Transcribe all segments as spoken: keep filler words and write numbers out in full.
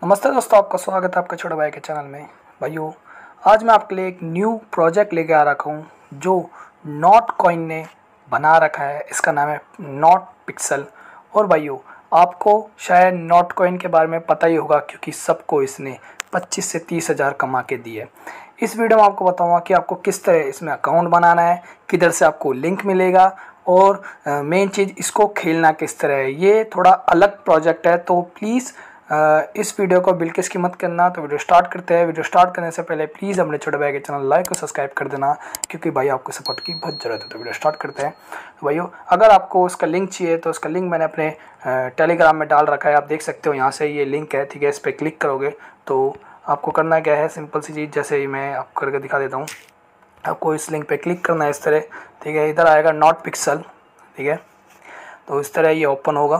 नमस्ते दोस्तों, आपका स्वागत है आपके छोटे भाई के चैनल में। भाइयों, आज मैं आपके लिए एक न्यू प्रोजेक्ट लेके आ रखा हूँ जो नॉट कॉइन ने बना रखा है। इसका नाम है नॉट पिक्सल। और भाइयों, आपको शायद नॉट कॉइन के बारे में पता ही होगा क्योंकि सबको इसने पच्चीस से तीस हज़ार कमा के दिए। इस वीडियो में आपको बताऊंगा कि आपको किस तरह इसमें अकाउंट बनाना है, किधर से आपको लिंक मिलेगा और मेन चीज़ इसको खेलना किस तरह है। ये थोड़ा अलग प्रोजेक्ट है, तो प्लीज़ इस वीडियो को बिल्कुल स्किप मत करना। तो वीडियो स्टार्ट करते हैं। वीडियो स्टार्ट करने से पहले प्लीज़ अपने छोटे भाई के चैनल लाइक और सब्सक्राइब कर देना क्योंकि भाई आपको सपोर्ट की बहुत ज़रूरत है। तो वीडियो स्टार्ट करते हैं। तो भाइयों, अगर आपको उसका लिंक चाहिए तो उसका लिंक मैंने अपने टेलीग्राम में डाल रखा है, आप देख सकते हो। यहाँ से ये लिंक है, ठीक है। इस पर क्लिक करोगे तो आपको करना क्या है, सिंपल सी चीज़, जैसे ही मैं आपको करके दिखा देता हूँ। आपको इस लिंक पे क्लिक करना है इस तरह, ठीक है। इधर आएगा नॉट पिक्सल, ठीक है। तो इस तरह ये ओपन होगा,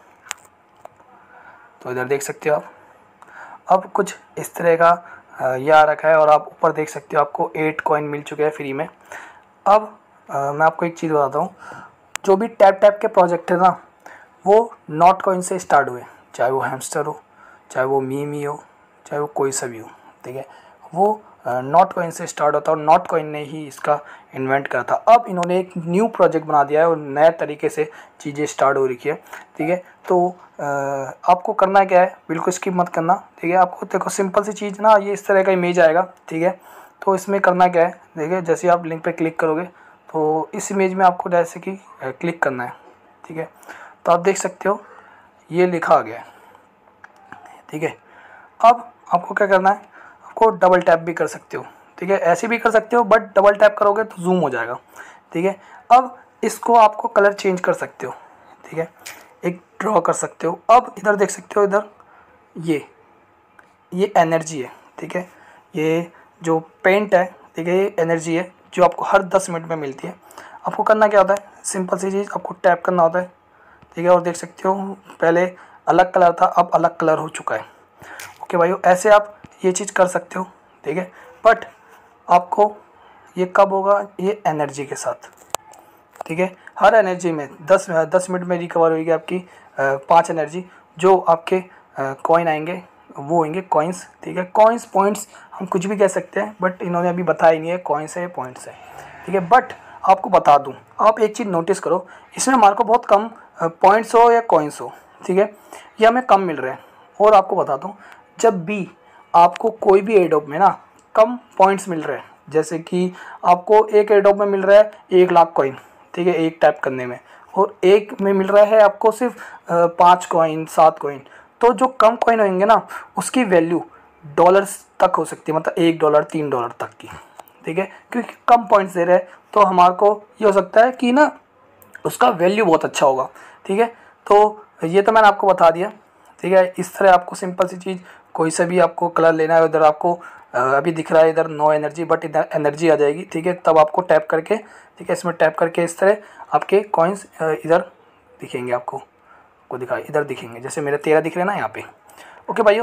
तो इधर देख सकते हो आप। अब कुछ इस तरह का ये आ रखा है और आप ऊपर देख सकते हो आपको एट कॉइन मिल चुके हैं फ्री में। अब आ, मैं आपको एक चीज़ बताता हूँ, जो भी टैप टैप के प्रोजेक्ट है ना, वो नॉट कॉइन से स्टार्ट हुए। चाहे वो हैमस्टर हो, चाहे वो मीमी हो, चाहे वो कोई सा भी हो, ठीक है। वो नॉट कॉइन से स्टार्ट होता है और नॉट कॉइन ने ही इसका इन्वेंट करा था। अब इन्होंने एक न्यू प्रोजेक्ट बना दिया है और नए तरीके से चीज़ें स्टार्ट हो रही है, ठीक है। तो आ, आपको करना क्या है, बिल्कुल स्किप मत करना, ठीक है। आपको देखो सिंपल सी चीज़ ना, ये इस तरह का इमेज आएगा, ठीक है। तो इसमें करना क्या है, देखिए, जैसे आप लिंक पे क्लिक करोगे तो इस इमेज में आपको जैसे कि क्लिक करना है, ठीक है। तो आप देख सकते हो ये लिखा आ गया है, ठीक है। अब आपको क्या करना है, आपको डबल टैप भी कर सकते हो, ठीक है। ऐसे भी कर सकते हो, बट डबल टैप करोगे तो जूम हो जाएगा, ठीक है। अब इसको आपको कलर चेंज कर सकते हो, ठीक है। एक ड्रॉ कर सकते हो। अब इधर देख सकते हो, इधर ये ये एनर्जी है, ठीक है। ये जो पेंट है, ठीक है, ये एनर्जी है जो आपको हर दस मिनट में मिलती है। आपको करना क्या होता है, सिंपल सी चीज़, आपको टैप करना होता है, ठीक है। और देख सकते हो पहले अलग कलर था, अब अलग कलर हो चुका है। ओके भाइयों, ऐसे आप ये चीज़ कर सकते हो, ठीक है। बट आपको ये कब होगा, ये एनर्जी के साथ, ठीक है। हर एनर्जी में दस दस मिनट में रिकवर होगी आपकी पांच एनर्जी। जो आपके कॉइन आएंगे वो होंगे कॉइन्स, ठीक है। कॉइन्स पॉइंट्स हम कुछ भी कह सकते हैं, बट इन्होंने अभी बताया नहीं है कॉइन्स है पॉइंट्स है, ठीक है। बट आपको बता दूं, आप एक चीज़ नोटिस करो, इसमें हमारे को बहुत कम पॉइंट्स हो या कॉइन्स हो, ठीक है, ये हमें कम मिल रहे हैं। और आपको बता दूँ, जब भी आपको कोई भी एडोब में ना कम पॉइंट्स मिल रहे हैं, जैसे कि आपको एक एडोब में मिल रहा है एक लाख कॉइन, ठीक है, एक टैप करने में, और एक में मिल रहा है आपको सिर्फ पाँच कॉइन सात कॉइन, तो जो कम कॉइन होंगे ना उसकी वैल्यू डॉलर्स तक हो सकती है, मतलब एक डॉलर तीन डॉलर तक की, ठीक है। क्योंकि कम पॉइंट्स दे रहे हैं तो हमारे को ये हो सकता है कि ना उसका वैल्यू बहुत अच्छा होगा, ठीक है। तो ये तो मैंने आपको बता दिया, ठीक है। इस तरह आपको सिंपल सी चीज़, कोई सा भी आपको कलर लेना है, उधर आपको अभी दिख रहा है इधर नो एनर्जी, बट इधर एनर्जी आ जाएगी, ठीक है। तब आपको टैप करके, ठीक है, इसमें टैप करके इस तरह आपके कॉइन्स इधर दिखेंगे, आपको को दिखाई इधर दिखेंगे, जैसे मेरे तेरह दिख रहे हैं ना यहाँ पे। ओके भाइयों,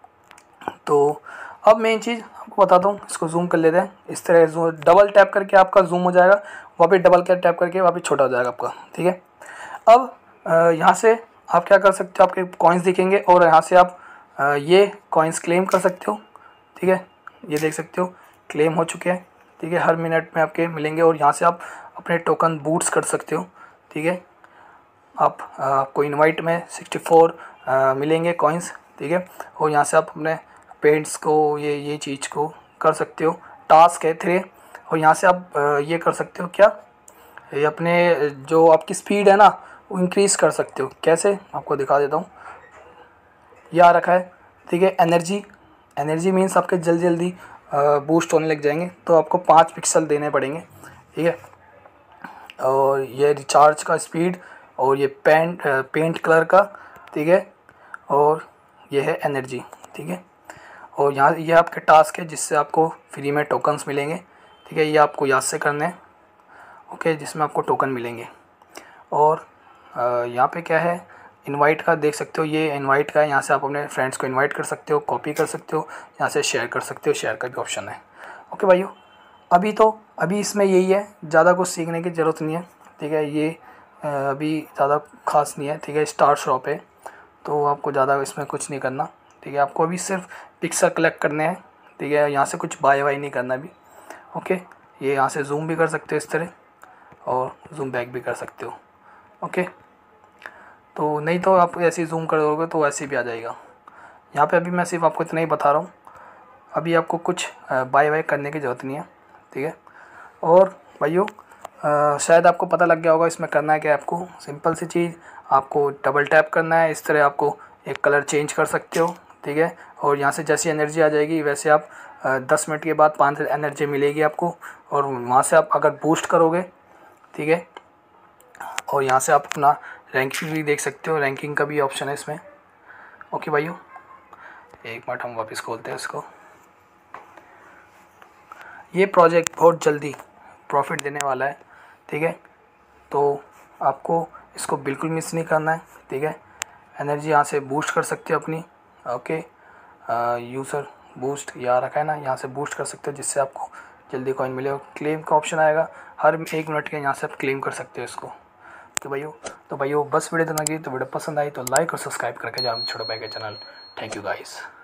तो अब मेन चीज़ आपको बताता हूँ, इसको जूम कर लेते हैं। इस तरह जूम डबल टैप करके आपका जूम हो जाएगा, वहाँ पे डबल कर टैप करके वहाँ पे छोटा हो जाएगा आपका, ठीक है। अब यहाँ से आप क्या कर सकते हो, आपके कॉइन्स दिखेंगे और यहाँ से आप ये कॉइन्स क्लेम कर सकते हो, ठीक है। ये देख सकते हो क्लेम हो चुके हैं, ठीक है। हर मिनट में आपके मिलेंगे और यहाँ से आप अपने टोकन बूट्स कर सकते हो, ठीक है। आप आपको इनवाइट में सिक्सटी फोर मिलेंगे कॉइन्स, ठीक है। और यहाँ से आप अपने पेंट्स को ये ये चीज़ को कर सकते हो, टास्क है थ्री। और यहाँ से आप ये कर सकते हो, क्या ये अपने जो आपकी स्पीड है ना वो इंक्रीज़ कर सकते हो। कैसे, आपको दिखा देता हूँ। ये आ रखा है, ठीक है, एनर्जी। एनर्जी मीन्स आपके जल्दी जल्दी बूस्ट होने लग जाएंगे, तो आपको पाँच पिक्सल देने पड़ेंगे, ठीक है। और ये रिचार्ज का स्पीड, और ये पेंट पेंट कलर का, ठीक है। और ये है एनर्जी, ठीक है। और यहाँ ये आपके टास्क है जिससे आपको फ्री में टोकन्स मिलेंगे, ठीक है। ये आपको याद से करने हैं, ओके, जिसमें आपको टोकन मिलेंगे। और यहाँ पे क्या है, इनवाइट का देख सकते हो, ये इनवाइट का है। यहाँ से आप अपने फ्रेंड्स को इनवाइट कर सकते हो, कॉपी कर सकते हो, यहाँ से शेयर कर सकते हो, शेयर का भी ऑप्शन है। ओके भाइयों, अभी तो अभी इसमें यही है, ज़्यादा कुछ सीखने की ज़रूरत नहीं है, ठीक है। ये अभी ज़्यादा खास नहीं है, ठीक है। स्टार शॉप है, तो आपको ज़्यादा इसमें कुछ नहीं करना, ठीक है। आपको अभी सिर्फ पिक्सल कलेक्ट करने हैं, ठीक है। यहाँ से कुछ बाय वाई नहीं करना अभी, ओके। ये यहाँ से जूम भी कर सकते हो इस तरह, और जूम बैक भी कर सकते हो, ओके। तो नहीं तो आप ऐसे ही जूम कर दोगे तो वैसे भी आ जाएगा। यहाँ पे अभी मैं सिर्फ आपको इतना ही बता रहा हूँ, अभी आपको कुछ बाय वाई करने की ज़रूरत नहीं है, ठीक है। और भाइयों शायद आपको पता लग गया होगा इसमें करना है क्या। आपको सिंपल सी चीज़, आपको डबल टैप करना है, इस तरह आपको एक कलर चेंज कर सकते हो, ठीक है। और यहाँ से जैसी एनर्जी आ जाएगी वैसे आप दस मिनट के बाद पाँच एनर्जी मिलेगी आपको, और वहाँ से आप अगर बूस्ट करोगे, ठीक है। और यहाँ से आप अपना रैंकिंग भी देख सकते हो, रैंकिंग का भी ऑप्शन है इसमें, ओके भाइयों। एक मिनट हम वापस खोलते हैं इसको। ये प्रोजेक्ट बहुत जल्दी प्रॉफिट देने वाला है, ठीक है। तो आपको इसको बिल्कुल मिस नहीं करना है, ठीक है। एनर्जी यहाँ से बूस्ट कर सकते हो अपनी, ओके। यूज़र बूस्ट यहाँ रखा है ना, यहाँ से बूस्ट कर सकते हो जिससे आपको जल्दी कॉइन मिले। और क्लेम का ऑप्शन आएगा, हर एक मिनट के यहाँ से आप क्लेम कर सकते हो इसको। तो भाइयों तो भाइयों बस वीडियो इतना की, तो वीडियो पसंद आई तो लाइक और सब्सक्राइब करके जाओ छोटे भाई के चैनल। Thank you guys.